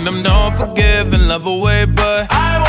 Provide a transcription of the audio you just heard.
them don't forgive and love away, but I